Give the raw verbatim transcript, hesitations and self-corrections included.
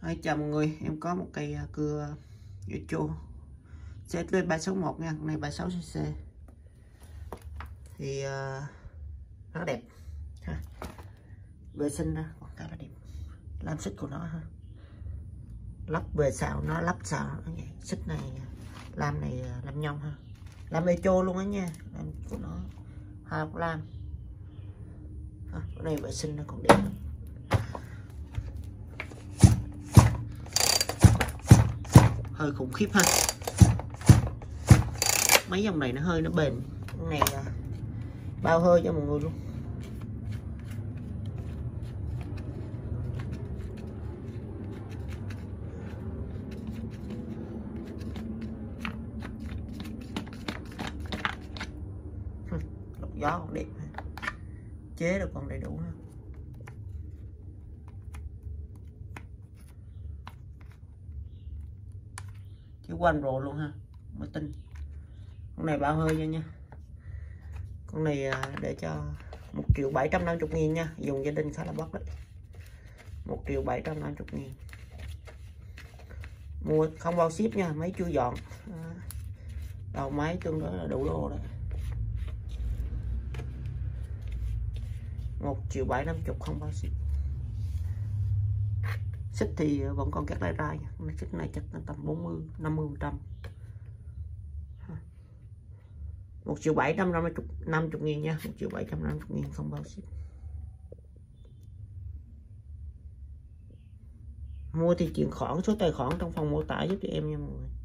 Hai chào mọi người, em có một cây cưa Yocho xê vê ba sáu một nha, con này ba mươi sáu xê xê thì uh, rất đẹp ha. Vệ sinh ra còn khá là đẹp, làm xích của nó ha, lắp về xào nó lắp xào nó vậy. Xích này làm này làm nhông ha, làm Yocho luôn á nha, làm của nó hai lam ha. Cái này vệ sinh nó còn đẹp, hơi khủng khiếp ha. Mấy dòng này nó hơi nó bền, con này là bao hơi cho mọi người luôn. Lọc gió còn đẹp ha. Chế được còn đầy đủ ha. Chứ quanh rồi luôn ha, mới tinh. Con này bao hơi nha nha. Con này để cho một triệu bảy trăm năm mươi nghìn nha, dùng gia đình khá là bất đấy. Một triệu bảy trăm năm mươi nghìn. Mua không bao ship nha, máy chưa dọn, đầu máy tương đối là đủ đồ đấy. Một triệu bảy năm mươi không bao ship. Xích thì vẫn còn các lai rai, xích này chắc tầm bốn mươi năm mươi phần trăm. Một triệu bảy trăm năm mươi nghìn nha, một triệu bảy trăm năm mươi nghìn không bao ship. Mua thì chuyển khoản số tài khoản trong phần mô tả giúp cho em nha mọi người.